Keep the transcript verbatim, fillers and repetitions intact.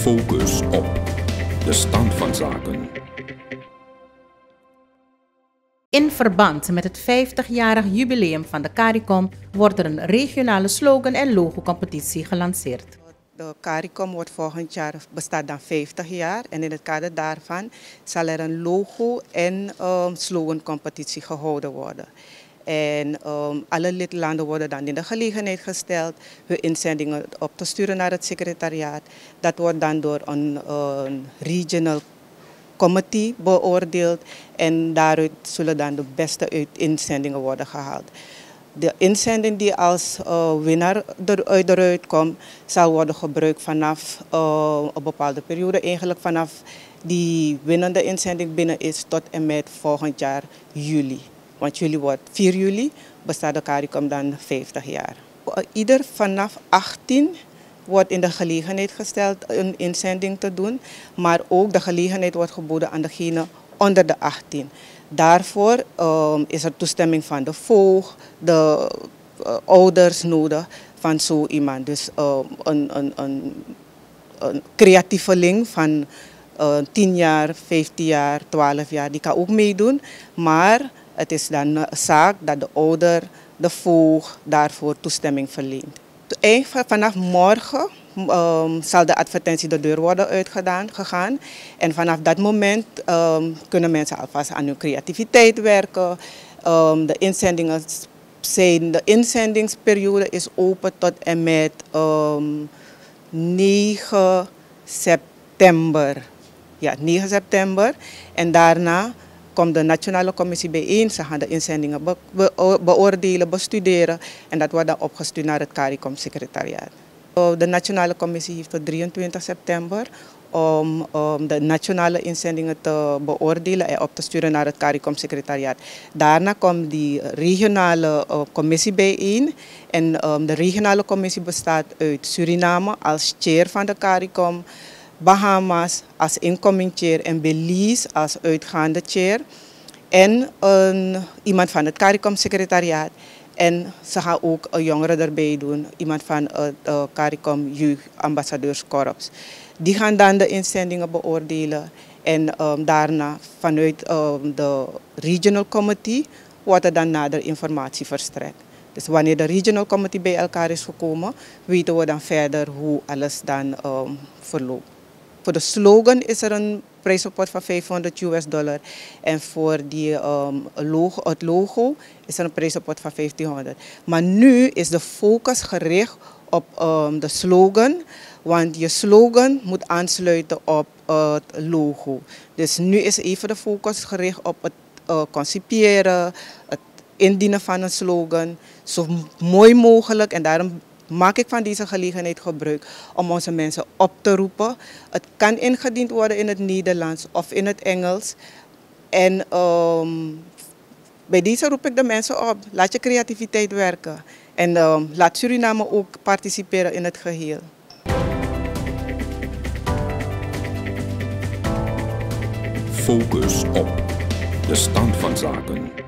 Focus op de stand van zaken. In verband met het vijftigjarig jubileum van de CARICOM wordt er een regionale slogan- en logo-competitie gelanceerd. De CARICOM wordt volgend jaar bestaat dan vijftig jaar en in het kader daarvan zal er een logo- en um, slogan-competitie gehouden worden. En um, alle lidlanden worden dan in de gelegenheid gesteld hun inzendingen op te sturen naar het secretariaat. Dat wordt dan door een, een regional committee beoordeeld en daaruit zullen dan de beste inzendingen worden gehaald. De inzending die als uh, winnaar eruit, eruit komt, zal worden gebruikt vanaf uh, een bepaalde periode. Eigenlijk vanaf die winnende inzending binnen is tot en met volgend jaar juli. Want juli wordt vier juli, bestaat de CARICOM dan vijftig jaar. Ieder vanaf achttien wordt in de gelegenheid gesteld een inzending te doen, maar ook de gelegenheid wordt geboden aan degene onder de achttien. Daarvoor um, is er toestemming van de voogd, de uh, ouders nodig van zo iemand. Dus uh, een, een, een, een creatieveling van uh, tien jaar, vijftien jaar, twaalf jaar, die kan ook meedoen. Maar het is dan een zaak dat de ouder, de voogd daarvoor toestemming verleent. Vanaf morgen um, zal de advertentie de deur worden uitgedaan gegaan. En vanaf dat moment um, kunnen mensen alvast aan hun creativiteit werken. Um, de inzendingen zijn, de inzendingsperiode is open tot en met um, negen september. Ja, negen september. En daarna komt de Nationale Commissie bijeen. Ze gaan de inzendingen be be beoordelen, bestuderen en dat wordt dan opgestuurd naar het CARICOM-secretariaat. De Nationale Commissie heeft tot drieëntwintig september om um, de nationale inzendingen te beoordelen en op te sturen naar het CARICOM-secretariaat. Daarna komt die regionale uh, commissie bijeen en um, de regionale commissie bestaat uit Suriname als chair van de CARICOM, Bahamas als incoming chair en Belize als uitgaande chair. En uh, iemand van het CARICOM-secretariaat. En ze gaan ook een jongere erbij doen, iemand van het uh, CARICOM Jeugd-ambassadeurskorps. Die gaan dan de inzendingen beoordelen. En um, daarna vanuit um, de Regional Committee wordt er dan nader informatie verstrekt. Dus wanneer de Regional Committee bij elkaar is gekomen, weten we dan verder hoe alles dan um, verloopt. Voor de slogan is er een prijspot van vijfhonderd U S dollar en voor die, um, logo, het logo is er een prijspot van vijftienhonderd. Maar nu is de focus gericht op um, de slogan, want je slogan moet aansluiten op uh, het logo. Dus nu is even de focus gericht op het uh, concipiëren, het indienen van een slogan, zo mooi mogelijk en daarom maak ik van deze gelegenheid gebruik om onze mensen op te roepen. Het kan ingediend worden in het Nederlands of in het Engels. En um, bij deze roep ik de mensen op. Laat je creativiteit werken. En um, laat Suriname ook participeren in het geheel. Focus op de stand van zaken.